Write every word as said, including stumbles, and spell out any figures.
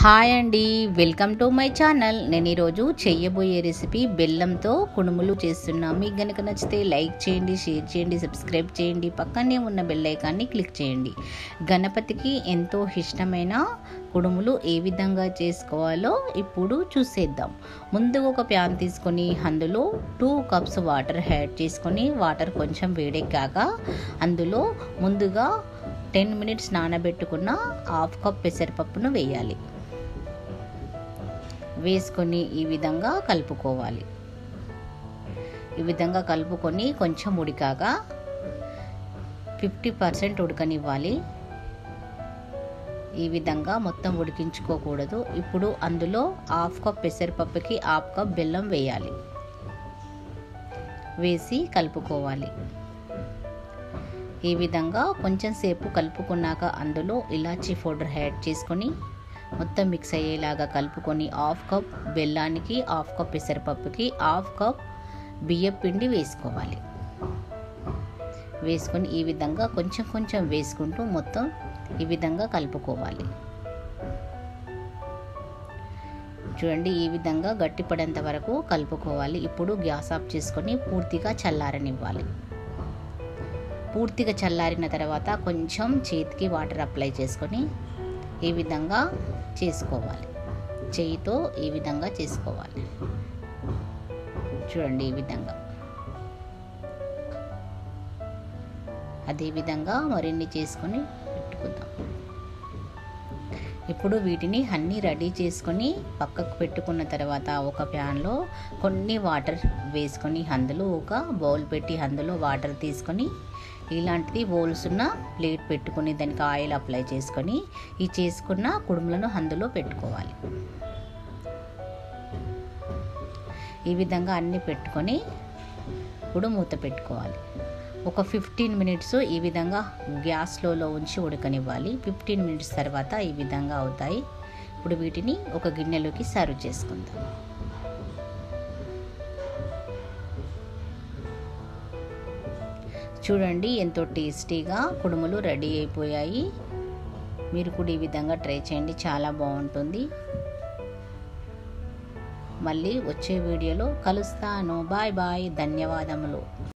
Hi అండి, welcome to my channel. నేను ఈరోజు చెయ్యబోయే రెసిపీ బెల్లంతో కుడుములు చేస్తున్నా. మీకు కనుక నచ్చితే లైక్ చేయండి, షేర్ చేయండి, సబ్స్క్రైబ్ చేయండి, పక్కనే ఉన్న బెల్ ఐకాన్ని క్లిక్ చేయండి. గణపతికి ఎంతో ఇష్టమైన కుడుములు ఏ విధంగా చేసుకోవాలో ఇప్పుడు చూసేద్దాం. ముందుగా ఒక ప్యాన్ తీసుకొని అందులో టూ కప్స్ వాటర్ యాడ్ చేసుకొని వాటర్ కొంచెం వేడెక్కాక అందులో ముందుగా టెన్ మినిట్స్ నానబెట్టుకున్న హాఫ్ కప్ పెసరపప్పును వేయాలి. వేసుకొని ఈ విధంగా కలుపుకోవాలి. ఈ విధంగా కలుపుకొని కొంచెం ఉడికాక ఫిఫ్టీ పర్సెంట్ ఉడకనివ్వాలి. ఈ విధంగా మొత్తం ఉడికించుకోకూడదు. ఇప్పుడు అందులో హాఫ్ కప్ పెసరపప్పుకి హాఫ్ కప్ బెల్లం వేయాలి. వేసి కలుపుకోవాలి. ఈ విధంగా కొంచెం సేపు కలుపుకున్నాక అందులో ఇలాచీ పౌడర్ యాడ్ చేసుకొని మొత్తం మిక్స్ అయ్యేలాగా కలుపుకొని హాఫ్ కప్ బెల్లానికి హాఫ్ కప్ పెసరపప్పుకి హాఫ్ కప్ బియ్యం పిండి వేసుకోవాలి. వేసుకొని ఈ విధంగా కొంచెం కొంచెం వేసుకుంటూ మొత్తం ఈ విధంగా కలుపుకోవాలి. చూడండి, ఈ విధంగా గట్టిపడేంత వరకు కలుపుకోవాలి. ఇప్పుడు గ్యాస్ ఆఫ్ చేసుకొని పూర్తిగా చల్లారనివ్వాలి. పూర్తిగా చల్లారిన తర్వాత కొంచెం చేతికి వాటర్ అప్లై చేసుకొని ఈ విధంగా చేసుకోవాలి. చేయితో ఈ విధంగా చేసుకోవాలి. చూడండి, ఈ విధంగా. అదే విధంగా మరిన్ని చేసుకొని పెట్టుకుందాం. ఇప్పుడు వీటిని అన్నీ రెడీ చేసుకొని పక్కకు పెట్టుకున్న తర్వాత ఒక ప్యాన్లో కొన్ని వాటర్ వేసుకొని అందులో ఒక బౌల్ పెట్టి అందులో వాటర్ తీసుకొని ఇలాంటిది బౌల్స్ ఉన్న ప్లేట్ పెట్టుకొని దానికి ఆయిల్ అప్లై చేసుకొని ఈ చేసుకున్న కుడుములను అందులో పెట్టుకోవాలి. ఈ విధంగా అన్నీ పెట్టుకొని ఇప్పుడు మూత పెట్టుకోవాలి. ఒక ఫిఫ్టీన్ మినిట్స్ ఈ విధంగా గ్యాస్ స్లోలో ఉంచి ఉడకనివ్వాలి. ఫిఫ్టీన్ మినిట్స్ తర్వాత ఈ విధంగా అవుతాయి. ఇప్పుడు వీటిని ఒక గిన్నెలోకి సర్వ్ చేసుకుందాం. చూడండి, ఎంతో టేస్టీగా కుడుములు రెడీ అయిపోయాయి. మీరు కూడా ఈ విధంగా ట్రై చేయండి, చాలా బాగుంటుంది. మళ్ళీ వచ్చే వీడియోలో కలుస్తాను. బాయ్ బాయ్, ధన్యవాదములు.